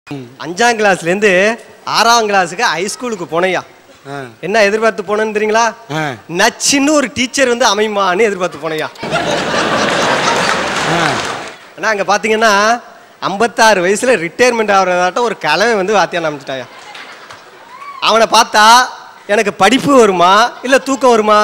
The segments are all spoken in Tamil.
5ஆம் கிளாஸ்லேருந்து 6ஆம் கிளாஸுக்கு ஹைஸ்கூலுக்கு போனையா. என்ன எதிர்பார்த்து போனேன்னு தெரியுங்களா? நச்சுன்னு ஒரு டீச்சர் வந்து அமைமான்னு எதிர்பார்த்து போனையா. ஆனால் அங்கே பார்த்தீங்கன்னா 56 வயசுல ரிட்டையர்மெண்ட் ஆகிறதாட்டம் ஒரு கிழமை வந்து வாத்தியான் அமைச்சிட்டாயா. அவனை பார்த்தா எனக்கு படிப்பு வருமா இல்லை தூக்கம் வருமா?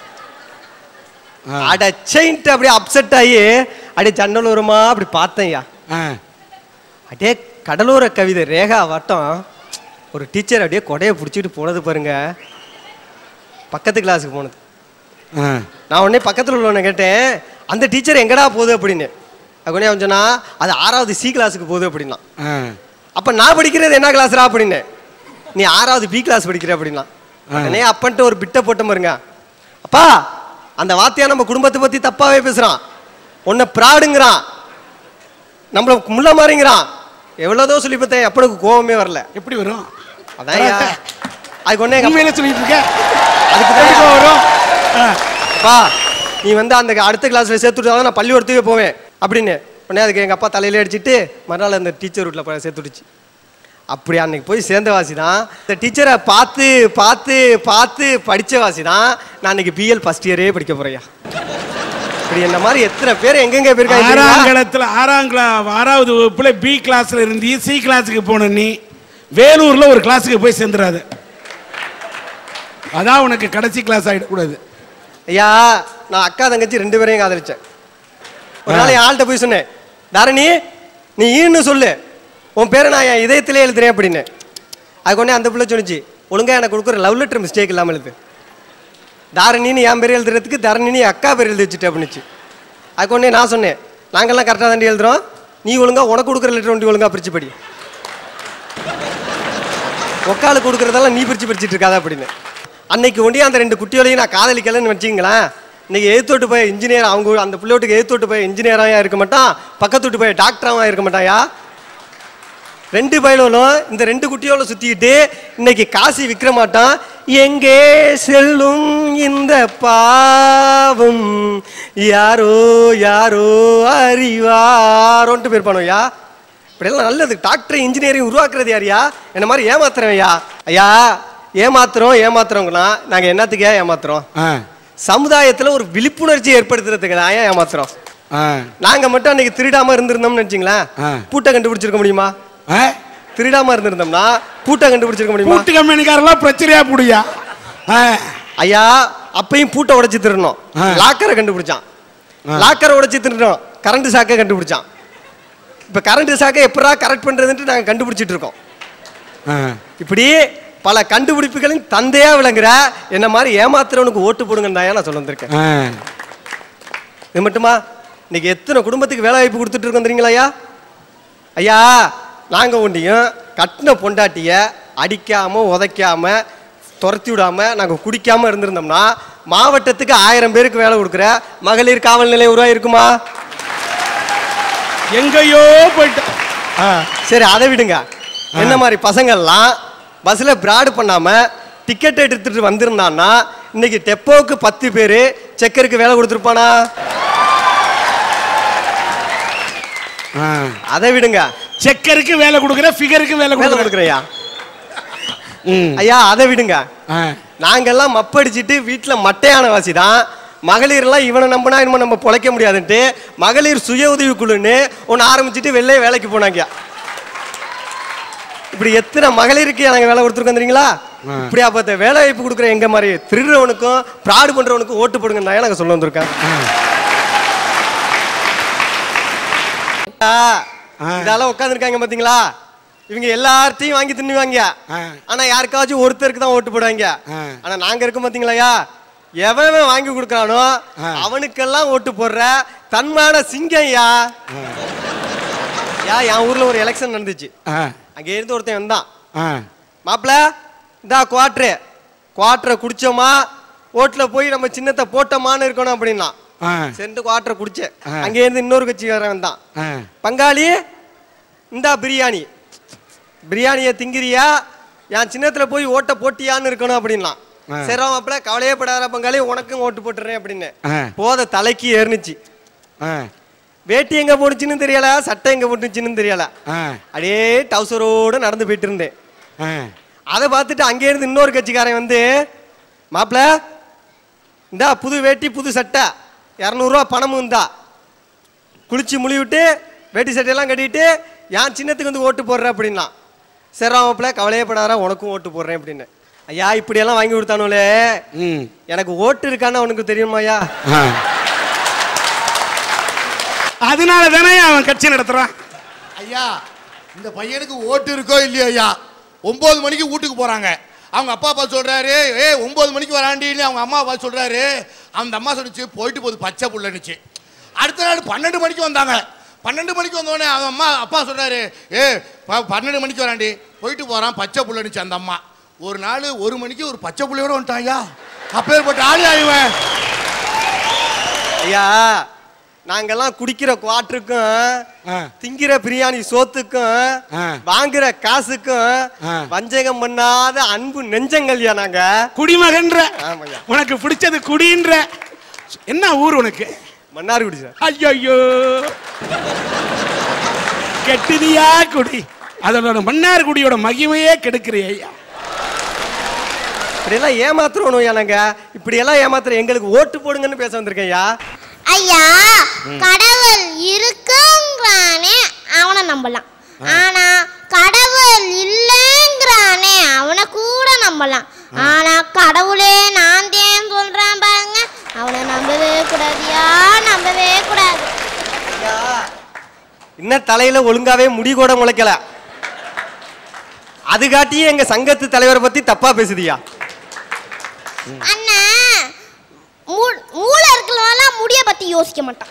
அடச்சைன்ட்டு அப்படியே அப்செட் ஆகி அப்படியே ஜன்னல் வருமா அப்படி பார்த்தேன்யா. அப்படியே கடலோர கவிதை ரேகா வட்டம் ஒரு டீச்சர் அப்படியே கொடையை பிடிச்சிட்டு போனது பாருங்க. பக்கத்து கிளாஸுக்கு போனது. நான் உடனே பக்கத்தில் உள்ளவனை கேட்டேன், அந்த டீச்சர் எங்கடா போகுது அப்படின்னு. அப்படின்னே அவன் சொன்னா அது 6வது சி கிளாஸுக்கு போகுது அப்படின்னா. அப்போ நான் படிக்கிறது என்ன கிளாஸ்ரா அப்படின்னு. நீ 6வது பி கிளாஸ் படிக்கிற அப்படின்னா. உடனே அப்பன்ட்டு ஒரு பிட்டை போட்ட பாருங்க. அப்பா அந்த வாத்தியா நம்ம குடும்பத்தை பற்றி தப்பாகவே பேசுகிறான், உன்னை ப்ராடுங்கிறான், நம்மளை முள்ள மாதிரிங்கிறான், எவ்வளோதோ சொல்லி பார்த்தேன். அப்பனுக்கு கோபமே வரல. எப்படி வரும்? அதான் அதுக்கு ஒன்னே சொல்லிட்டு இருக்க. அதுக்கு வரும். அப்பா நீ வந்து அந்த அடுத்த கிளாஸ்ல சேர்த்து விட்டாதான் நான் பள்ளிக்கூடத்துக்கே போவேன் அப்படின்னு. உடனே அதுக்கு எங்கள் அப்பா தலையில அடிச்சுட்டு மறுநாள் அந்த டீச்சர் வீட்டில் சேர்த்து விட்டுச்சு. அப்படி அன்னைக்கு போய் சேர்ந்த வாசி தான் இந்த டீச்சரை பார்த்து பார்த்து பார்த்து படித்த வாசி தான் நான் அன்னைக்கு பிஎல் ஃபர்ஸ்ட் இயரே படிக்க போறையா. இப்படி என்ன மாதிரி எத்தனை பேர் எங்கெங்க போயிருக்காங்க. 6வது வகுப்புல பி கிளாஸ்ல இருந்து சி கிளாஸுக்கு போன நீ வேலூர்ல ஒரு கிளாஸுக்கு போய் சேர்ந்துடாது. அதான் உனக்கு கடைசி கிளாஸ் ஆகிடக்கூடாது. ஐயா நான் அக்கா தங்கச்சி 2 பேரையும் காதலிச்சேன். ஒரு நாள் என் ஆள்கிட்ட போய் சொன்னேன், தாரணி நீ ஈன்னு சொல்லு, உன் பேரை நான் என் இதயத்திலே எழுதுறேன் அப்படின்னு. அதுக்கு ஒன்னே அந்த பிள்ளை சொன்னிச்சு, ஒழுங்கா எனக்கு கொடுக்குற லவ் லெட்டர் மிஸ்டேக் இல்லாமல் எழுது. தாரணின்னு என் பேர் எழுதுறதுக்கு தரணின்னு அக்கா பேர் எழுதி வச்சுட்டு அப்படின்னுச்சு. அதுக்கு ஒன்னே நான் சொன்னேன், நாங்கள்லாம் கரெக்டாக தாண்டி எழுதுறோம், நீ ஒழுங்கா உனக்கு கொடுக்குற லெட்டர் ஒண்டி ஒழுங்கா பிரிச்சு படி, ஒக்காலுக்கு கொடுக்குறதெல்லாம் நீ பிரிச்சுட்டு இருக்காதா அப்படின்னு. அன்னைக்கு ஒண்டி அந்த 2 குட்டியோலையும் நான் காதலிக்கலன்னு வச்சுங்களேன். இன்னைக்கு எழுத்தோட்டு போய் இன்ஜினியர், அவங்க அந்த பிள்ளையோட்டுக்கு எழுத்தோட்டு போய் இன்ஜினியராக இருக்க மாட்டான், பக்கத்துட்டு போய் டாக்டராக இருக்க மாட்டாயா. 2 பயிலும் இந்த 2 குட்டியோல சுத்திக்கிட்டு இன்னைக்கு காசி விற்க மாட்டான். எங்கே செல்லும் இந்த பாவம் யாரோ யாரோ அறிவாரோன்ட்டு போயிருப்பானோயா. இப்படியெல்லாம் நல்லது. டாக்டர் இன்ஜினியரிங் உருவாக்குறது யாரையா? என்ன மாதிரி ஏமாத்துறவையா. ஐயா ஏமாத்துறவங்கன்னா நாங்கள் என்னத்துக்கே ஏமாத்துறோம்? சமுதாயத்தில் ஒரு விழிப்புணர்ச்சி ஏற்படுத்துறதுக்கு தான் ஏமாத்துறோம். நாங்கள் மட்டும் அன்னைக்கு திருடாம இருந்திருந்தோம்னு நினைச்சிங்களேன், பூட்டை கண்டுபிடிச்சிருக்க முடியுமா? திருடாம இருந்திருந்தோம்னா பூட்டை கண்டுபிடிச்சிருக்க முடியுமா? பூட்டு கம்பெனிக்காரெல்லாம் பிரச்சனையா புடியா. ஐயா அப்பயும் பூட்டை உடைச்சு திருடணும், லாக்கரை கண்டுபிடிச்சான். லாக்கரை உடைச்சு திருடணும், கரண்ட் சாக்கை கண்டுபிடிச்சான். இப்ப கரண்ட் சாக்கை எப்படா கரெக்ட் பண்றதுன்ட்டு நாங்க கண்டுபிடிச்சிட்டு இருக்கோம். இப்படி பல கண்டுபிடிப்புகளின் தந்தையா விளங்குற என்ன மாதிரி ஏமாத்துறவனுக்கு ஓட்டு போடுங்கன்னு தான் நான் சொல்ல வந்திருக்கேன். இது மட்டுமா, இன்னைக்கு எத்தனை குடும்பத்துக்கு வேலை வாய்ப்பு கொடுத்துட்டு இருக்கோம் தெரியுங்களா ஐயா? ஐயா நாங்கள் ஒன்றையும் கட்டின பொண்டாட்டிய அடிக்காம உதைக்காம துரத்தி விடாம நாங்கள் குடிக்காம இருந்திருந்தோம்னா மாவட்டத்துக்கு 1000 பேருக்கு வேலை கொடுக்குற மகளிர் காவல் நிலையம் உருவாயிருக்குமா? எங்கேயோ போயிட்டு. சரி அதை விடுங்க. என்ன மாதிரி பசங்கள்லாம் பஸ்ஸில் பிராடு பண்ணாம டிக்கெட் எடுத்துட்டு வந்திருந்தான்னா இன்னைக்கு டெப்போவுக்கு 10 பேர் செக்கருக்கு வேலை கொடுத்துருப்பானா? அதை விடுங்க. செக்கருக்கு வேலை கொடுக்குற, ஃபிகருக்கு வேலை கொடுக்குறையா ஐயா. அதை விடுங்க. நாங்கெல்லாம் மப்படிச்சுட்டு வீட்டில் மட்டையான வாசி தான். மகளிர்லாம் இவனை நம்பினா இனிமே நம்ம பொழைக்க முடியாதுன்ட்டு மகளிர் சுய உதவி குழுன்னு ஒன்று ஆரம்பிச்சுட்டு வெளியே வேலைக்கு போனாங்க. இப்படி எத்தனை மகளிருக்கு நாங்கள் வேலை கொடுத்துருக்கோம் தெரியுங்களா? இப்படி அப்போ வேலை வாய்ப்பு கொடுக்குற எங்க மாதிரி திருடுறவனுக்கும் ப்ராடு பண்றவனுக்கும் ஓட்டு போடுங்கன்னு தான் நாங்கள் சொல்ல வந்திருக்கேன். இதெல்லாம் உட்காந்துருக்காங்க பாத்தீங்களா, இவங்க எல்லார்ட்டையும் வாங்கி தின்னுவாங்க. ஆனா யாருக்காச்சும் ஒருத்தருக்கு தான் ஓட்டு போடுவாங்க. ஆனா நாங்க இருக்கோம் பாத்தீங்களா, எவன் வாங்கி கொடுக்கறானோ அவனுக்கெல்லாம் ஓட்டு போடுற தன்மான சிங்கம். என் ஊர்ல ஒரு எலெக்ஷன் நடந்துச்சு. அங்க இருந்து ஒருத்தன் வந்தான், மாப்பிள்ள இந்த குவாட்டரை குடிச்சோமா ஓட்டுல போய் நம்ம சின்னத்தை போட்டோமான்னு இருக்கணும் அப்படின்னா சேர்ந்து குவாட்டரை குடிச்சேன். அங்கே இருந்து இன்னொரு கட்சி வேற வந்தான், பங்காளி இந்தா பிரியாணியை திங்கிறியா, என் சின்னத்துல போய் ஓட்ட போட்டியான்னு இருக்கணும் அப்படின்னா. சரி மாப்பிள்ள கவலையே படாத பங்காளி, உனக்கும் ஓட்டு போட்டுறேன் அப்படின்னு போத தலைக்கு ஏறினுச்சு. வேட்டி எங்க போட்டுச்சுன்னு தெரியல, சட்டை எங்க போட்டுச்சுன்னு தெரியல. அப்படியே டவுசரோட நடந்து போயிட்டு இருந்தேன். அதை பார்த்துட்டு அங்கே இருந்து இன்னொரு கட்சிக்காரன் வந்து, மாப்பிள்ள இந்தா புது வேட்டி புது சட்டை 200 ரூபா பணமும் இந்தா, குளிச்சு முழிவிட்டு வேட்டி சட்டையெல்லாம் கட்டிட்டு என் சின்னத்துக்கு வந்து ஓட்டு போடுற அப்படின்னா. சரி மாப்பிள்ள கவலையே படாத, உனக்கும் ஓட்டு போடுறேன் அப்படின்னு. ஐயா இப்படியெல்லாம் வாங்கி கொடுத்தானுலே, எனக்கு ஓட்டு இருக்கான்னு அவனுக்கு தெரியுமாயா? அதனால தானே அவன் கட்சி நடத்துறான். ஐயா இந்த பையனுக்கு ஓட்டு இருக்கோ இல்லையோ ஐயா, 9 மணிக்கு வீட்டுக்கு போறாங்க. அவங்க அப்பா அப்பா சொல்றாரு, 9 மணிக்கு வராண்டின்னு அவங்க அம்மா அப்பா சொல்றாரு. அந்த அம்மா சொல்லிச்சு போயிட்டு போகுது பச்சை புள்ளனுச்சு. அடுத்த நாள் 12 மணிக்கு வந்தாங்க. 12 மணிக்கு வந்தோடனே அவங்க அம்மா அப்பா சொல்றாரு, 12 மணிக்கு வராண்டி போயிட்டு போறான் பச்சை புள்ளனுச்சு அந்த அம்மா. ஒரு நாள் 1 மணிக்கு ஒரு பச்சை புள்ளையோட வந்துட்டான் ஐயா. அப்பேற்பட்ட ஆளி ஆயிவேன். ஐயா நாங்கெல்லாம் குடிக்கிற குவாட்டருக்கும் திங்கிற பிரியாணி சோத்துக்கும் வாங்குற காசுக்கும் வஞ்சகம் பண்ணாத அன்பு நெஞ்சங்கள்யா நாங்க. குடிமகன்ற உனக்கு பிடிச்சது குடின்ற. என்ன ஊர் உனக்கு? மன்னார்குடி சார். ஐயோ கெட்டுதியா குடி, அதோட மன்னார்குடியோட மகிமையே கெடுக்கிறிய ஐயா. இப்படியெல்லாம் ஏமாத்துறோம் நாங்க. இப்படியெல்லாம் ஏமாத்துற எங்களுக்கு ஓட்டு போடுங்கன்னு பேச வந்திருக்கேன் ஐயா. ஐயா கடவுள் இருக்குங்கிறானே அவனை நம்பலாம், ஆனா கடவுள் இல்லைங்கிறானே அவனை கூட நம்பலாம். ஆனா கடவுளே நான் தான் சொல்றான் பாருங்க, அவனை நம்பவே கூடாதியா, நம்பவே கூடாது. இன்னும் தலையில ஒழுங்காவே முடி கூட முளைக்கல, அது காட்டியே எங்க சங்கத்து தலைவரை பத்தி தப்பா பேசுதியா? அண்ணா மூளை இருக்கலாம் முடிய பத்தி யோசிக்க மாட்டான்.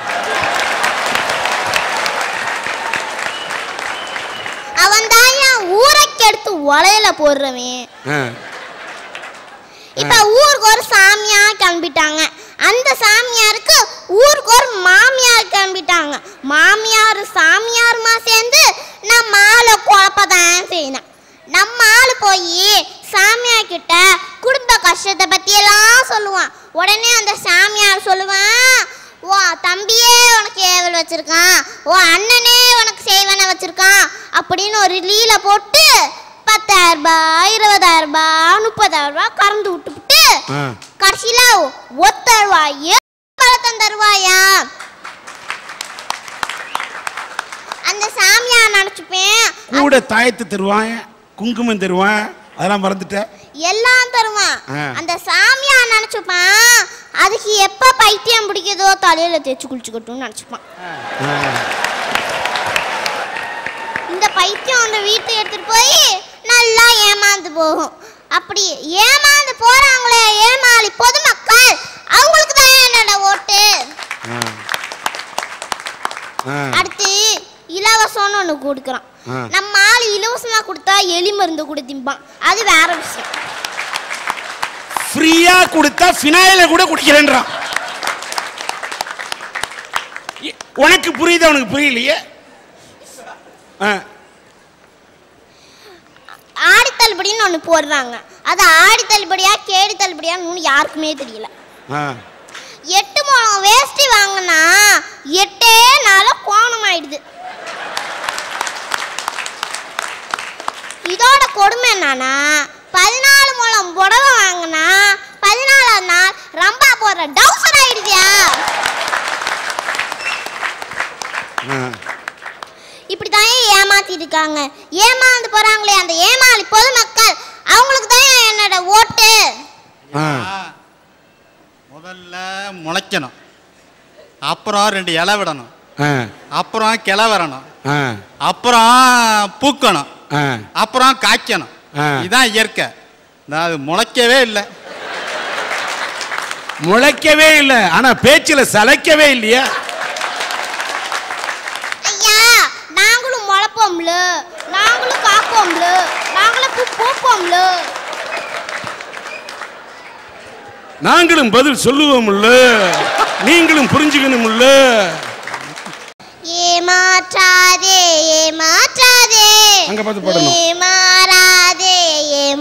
அவன் தான் ஊரைக்கு எடுத்து ஒலையில போடுறவன். இப்ப ஊருக்கு ஒரு சாமியார் கிளம்பிட்டாங்க, அந்த சாமியாருக்கு ஊருக்கு ஒரு மாமியார் கிளம்பிட்டாங்க. மாமியார் சாமியாருமா சேர்ந்து நம்ம ஆளை குழப்பதான் செய்யணும். நம்ம ஆளு போய் சாமியார் கிட்ட குடும்ப கஷ்டத்தை பத்தி எல்லாம் சொல்லுவான். உடனே அந்த சாமியார் சொல்லுவான், ஓ தம்பியே உனக்கு ஏவல் வச்சிருக்கான், ஓ அண்ணனே உனக்கு செய்வன வச்சிருக்கான் அப்படின்னு ஒரு லீல போட்டு 10,000 ரூபாய் 20,000 ரூபாய் 30,000 ரூபாய் கறந்து விட்டுவிட்டு கடைசியில 1 ரூபாய் தருவாயா. அந்த சாமியார் நினைச்சுப்பேன் கூட தாயத்து தருவான், குங்குமம் தருவான், அதெல்லாம் மறந்துட்ட, எல்லாம் தருவான். அந்த சாமியார் நினைச்சுப்பான் அதுக்கு எப்ப பைத்தியம் பிடிக்குதோ தலையில தேய்ச்சி குளிச்சுக்கட்டும்னு நினைச்சுப்பான். இந்த பைத்தியம் அந்த வீட்டை எடுத்துட்டு போய் நல்லா ஏமாந்து போகும். அப்படி ஏமாந்து போறாங்களே ஏமாளி பொதுமக்கள், அவங்களுக்கு தான் என்னோட ஓட்டு. அடுத்து இலவசம்னு ஒண்ணு கொடுக்குறான். நம்ம ஆள் இலவசமா கொடுத்தா எலி மருந்து கூட திம்பான், அது வேற விஷயம். ஃப்ரீயா கொடுத்தா ஃபினாயில கூட குடிக்கிறேன்றான். உனக்கு புரியுது, அவனுக்கு புரியலையே. ஆடி தள்ளுபடின்னு ஒண்ணு போடுறாங்க, அது ஆடி தள்ளுபடியா கேடி தள்ளுபடியான்னு யாருக்குமே தெரியல. 8 முழம் வேஷ்டி வாங்கினா 8 நாள கோணம் ஆயிடுது. இதோட கொடுமை என்னன்னா 14 முழம் புடவை வாங்கினா 14ஆம் நாள் ரம்பா போடுற டவுசர் ஆயிடுதியா. இப்படிதான் ஏமாத்திட்டு இருக்காங்க. ஏமாந்து போறாங்களே அந்த ஏமாளி பொதுமக்கள், அவங்களுக்கு தான் என்னோட ஓட்டு. முதல்ல முளைக்கணும், அப்புறம் 2 இலை விடணும், அப்புறம் கிளை வரணும், அப்புறம் பூக்கணும், அப்புறம் காய்க்கணும். இதுதான் இயற்கை. அது முளைக்கவே இல்லை. முளைக்கவே இல்லை, ஆனா பேச்சுல சளைக்கவே இல்லையா? ஐயா நாங்களும் முளைப்போம்ல, நாங்களும் காப்போம்ல, நாங்களும் பூப்போம்ல, நாங்களும் பதில் சொல்லுவோம்ல, நீங்களும் புரிஞ்சுக்கணும்ல. ஏமாற்றாதே ஏமாற்றாதே ஏமாறாதே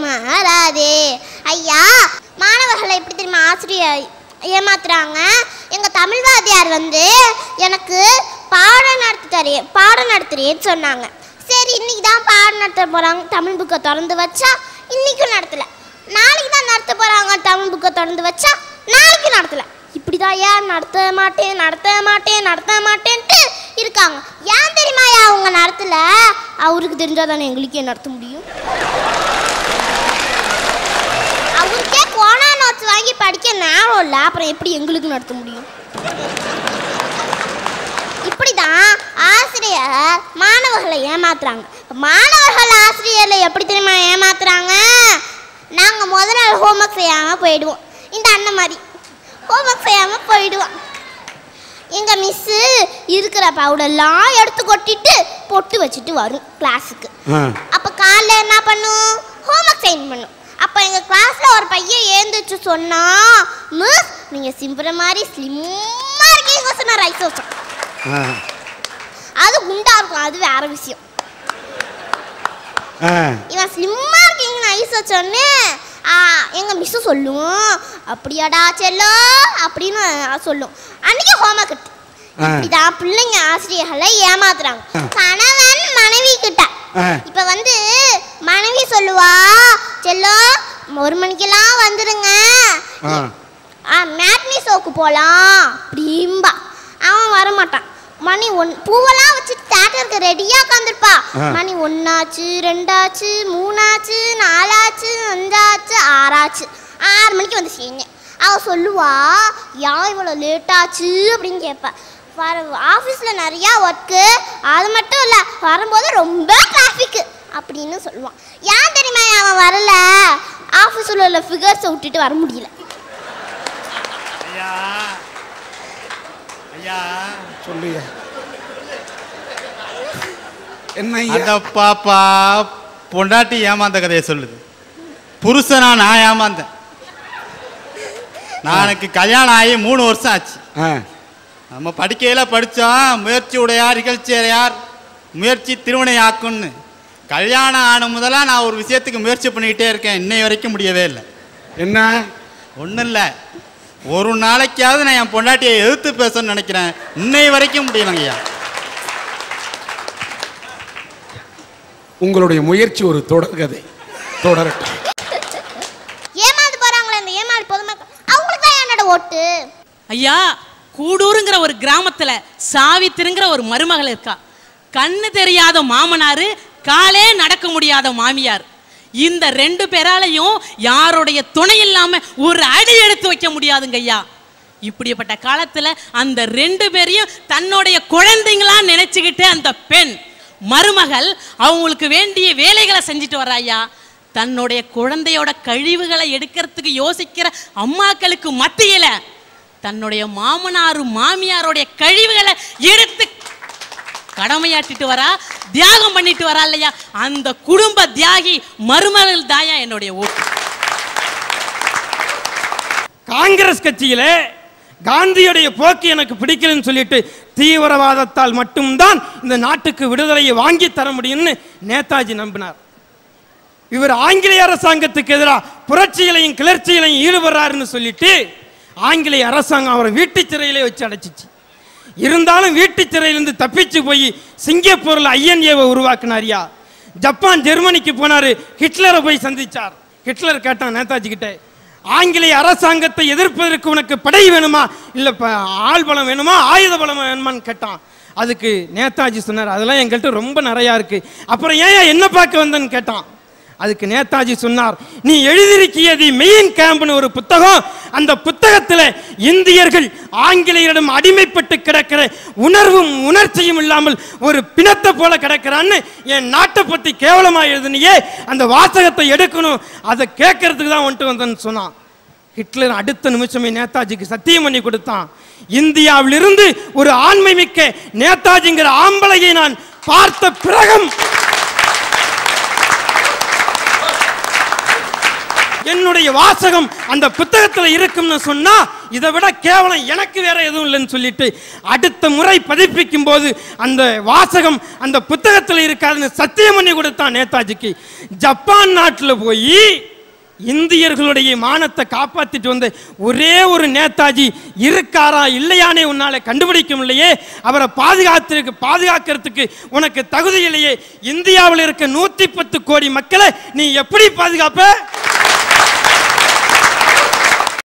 ஏமாறாதே. ஐயா மாணவர்களை எப்படி தெரியுமா ஆசிரியர் ஏமாத்துறாங்க? எங்க தமிழ் வாத்தியார் வந்து எனக்கு பாடம் நடத்துறேன்னு சொன்னாங்க. சரி இன்னைக்கு தான் பாடம் நடத்த போறாங்க, தமிழ் புக்கை திறந்து வச்சா இன்னைக்கும் நடத்தல. நாளைக்கு தான் நடத்த போறாங்க, தமிழ் புக்கை திறந்து வச்சா நாளைக்கு நடத்தல. இப்படிதான் ஏன் நடத்த மாட்டேன்ட்டு இருக்காங்க. ஏன் தெரியுமா அவங்க நடத்தல? அவருக்கு தெரிஞ்சாதானே எங்களுக்கே நடத்த முடியும். அவருக்கே கோனா நோட்ஸ் வாங்கி படிக்க நேரம் இல்லை, அப்புறம் எப்படி எங்களுக்கு நடத்த முடியும்? இப்படிதான் ஆசிரியர் மாணவர்களை ஏமாத்துறாங்க. மாணவர்கள் ஆசிரியர்களை எப்படி தெரியுமா ஏமாத்துறாங்க? நாங்கள் முதல் நாள் ஹோம்ஒர்க் செய்யாமல் போயிடுவோம். இந்த அண்ணன் மாதிரி ஹோம்ஒர்க் செய்யாமல் போயிடுவோம். எங்கள் மிஸ்ஸு இருக்கிற பவுடர்லாம் எடுத்து கொட்டிட்டு பொட்டு வச்சுட்டு வரும் கிளாஸுக்கு. அப்போ காலைல என்ன பண்ணும்? ஹோம்ஒர்க் சைன் பண்ணும். அப்போ எங்கள் கிளாஸில் ஒரு பையன் ஏந்துச்சு சொன்னா, மிஸ் நீங்கள் சிம்புற மாதிரி ஸ்லிம்மாக இருக்கீங்க சொன்ன ரைஸ் வச்சோம். அது குண்டா இருக்கும், அது வேற விஷயம். இவன் ஸ்லிம்மா இருக்கீங்கன்னு ஐஸ் வச்சோன்னு எங்க மிஸ் சொல்லும், அப்படியாடா செல்லோ அப்படின்னு சொல்லும். அன்னைக்கு ஹோம்ஒர்க் இப்படிதான் பிள்ளைங்க ஆசிரியர்களை ஏமாத்துறாங்க. கணவன் மனைவி கிட்ட இப்ப வந்து மனைவி சொல்லுவா, செல்லோ 1 மணிக்கெல்லாம் வந்துருங்க, மேட்னி ஷோக்கு போலாம் அப்படிம்பா. அவன் வரமாட்டான். மணி 1 பூவெல்லாம் வச்சுட்டு தேட்டருக்கு ரெடியா உட்காந்துருப்பா. மணி 1 ஆச்சு, 2 ஆச்சு, 3 ஆச்சு, 4 ஆச்சு, 5 ஆச்சு, 6 ஆச்சு, 6 மணிக்கு வந்து சேர்ந்தேன். அவள் சொல்லுவா, ஏன் இவ்வளோ லேட் ஆச்சு அப்படின்னு கேட்பா. ஆஃபீஸில் நிறையா ஒர்க்கு, அது மட்டும் இல்லை வரும்போது ரொம்ப டிராஃபிக்கு அப்படின்னு சொல்லுவான். ஏன் தெரியுமா அவன் வரல? ஆஃபீஸில் உள்ள ஃபிகர்ஸை விட்டுட்டு வர முடியல. சொல்லுங்க என்ன? அந்த பாப்பா பொண்டாட்டி ஏமாந்த கதையை சொல்லுது. புருஷனா நான் ஏமாந்தேன். எனக்கு கல்யாணம் ஆகி 3 வருஷம் ஆச்சு. நம்ம படிக்கையில் படித்தோம், முயற்சி உடையார் இகழ்ச்சியார் முயற்சி திருவினை ஆக்கும்னு. கல்யாணம் ஆன முதலாக நான் ஒரு விஷயத்துக்கு முயற்சி பண்ணிக்கிட்டே இருக்கேன், இன்னை வரைக்கும் முடியவே இல்லை. என்ன? ஒன்றும் இல்லை, ஒரு நாளைக்காவது நான் என் பொண்டாட்டியை எதிர்த்து பேசணும்னு நினைக்கிறேன், இன்னை வரைக்கும் முடியலங்கய்யா. உங்களுடைய முயற்சி ஒரு தொடர்கதை, தொடரட்டும். ஏமாந்து போறாங்களே இந்த ஏமாளி பொதுமக்கள், அவங்களுக்கு தான் என்னோட ஓட்டு. ஐயா, கூடூருங்கிற ஒரு கிராமத்துல சாவித்திருங்கிற ஒரு மருமகள் இருக்கா. கண்ணு தெரியாத மாமனாரு, காலே நடக்க முடியாத மாமியார். இந்த 2 பேராலையும் யாருடைய துணை இல்லாம ஒரு அடி எடுத்து வைக்க முடியாதுங்க ஐயா. இப்படிப்பட்ட காலத்துல அந்த 2 பேரையும் தன்னுடைய குழந்தைங்களா நினைச்சுக்கிட்டு அந்த பெண் மருமகள் அவங்களுக்கு வேண்டிய வேலைகளை செஞ்சுட்டு வர்றா ஐயா. தன்னுடைய குழந்தையோட கழிவுகளை எடுக்கிறதுக்கு யோசிக்கிற அம்மாக்களுக்கு மத்தியில தன்னுடைய மாமனாரு மாமியாரோடைய கழிவுகளை எடுத்து கடமையாட்டிட்டு வரா, தியாகம் பண்ணிட்டு வரா இல்லையா, அந்த குடும்ப தியாகி மருமகள் தாயா என்னுடைய ஓட்டு. காங்கிரஸ் கட்சியில காந்தியுடைய போக்கு எனக்கு பிடிக்கலன்னு சொல்லிட்டு தீவிரவாதத்தால் மட்டும்தான் இந்த நாட்டுக்கு விடுதலையை வாங்கி தர முடியும்னு நேதாஜி நம்பினார். இவர் ஆங்கிலேய அரசாங்கத்துக்கு எதிராக புரட்சிகளையும் கிளர்ச்சிகளையும் ஈடுபடுறாருன்னு சொல்லிட்டு ஆங்கிலேய அரசாங்கம் அவரை வீட்டு சிறையிலே வச்சு அடைச்சிச்சு. இருந்தாலும் வீட்டு சிறையிலிருந்து தப்பிச்சு போய் சிங்கப்பூரில் ஐஎன்ஏவை உருவாக்குனாரியா. ஜப்பான் ஜெர்மனிக்கு போனாரு, ஹிட்லரை போய் சந்திச்சார். ஹிட்லர் கேட்டான் நேதாஜி கிட்ட, ஆங்கிலேய அரசாங்கத்தை எதிர்ப்பதற்கு உனக்கு படை வேணுமா இல்லை ஆள் பலம் வேணுமா ஆயுத பலம் வேணுமான்னு கேட்டான். அதுக்கு நேதாஜி சொன்னார், அதெல்லாம் எங்கள்கிட்ட ரொம்ப நிறையா இருக்கு, அப்புறம் ஏன் என்ன பார்க்க வந்தேன்னு கேட்டான். அதுக்கு நேதாஜி சொன்னார், நீ எழுதியிருக்கியது மெயின் கேம்ப்னு ஒரு புத்தகம், அந்த புத்தகத்தில் இந்தியர்கள் ஆங்கிலேயரிடம் அடிமைப்பட்டு கிடக்கிற உணர்வும் உணர்ச்சியும் இல்லாமல் ஒரு பிணத்தை போல கிடக்கிறான்னு என் நாட்டை பற்றி கேவலமாக எழுதுனியே, அந்த வாசகத்தை எடுக்கணும், அதை கேட்கறதுக்கு தான் வந்துட்டு வந்தேன்னு சொன்னான். ஹிட்லர் அடுத்த நிமிஷமே நேதாஜிக்கு சத்தியம் பண்ணி கொடுத்தான், இந்தியாவிலிருந்து ஒரு ஆண்மை மிக்க நேதாஜிங்கிற ஆம்பளையை நான் பார்த்த பிறகும் என்னுடைய வாசகம் அந்த புத்தகத்தில் இருக்கும்னு சொன்னா இதை விட கேவலம் எனக்கு வேற எதுவும் இல்லைன்னு சொல்லிட்டு அடுத்த முறை பதிப்பிக்கும் போது அந்த வாசகம் அந்த புத்தகத்தில் இருக்காதுன்னு சத்தியம் பண்ணி கொடுத்தான் நேதாஜிக்கு. ஜப்பான் நாட்டில் போய் இந்தியர்களுடைய மானத்தை காப்பாத்திட்டு வந்த ஒரே ஒரு நேதாஜி இருக்காரா இல்லையானே உன்னால கண்டுபிடிக்க முடியலையே. அவரை பாதுகாக்கிறதுக்கு உனக்கு தகுதி இல்லையே. இந்தியாவில் இருக்க 110 கோடி மக்களை நீ எப்படி பாதுகாப்ப?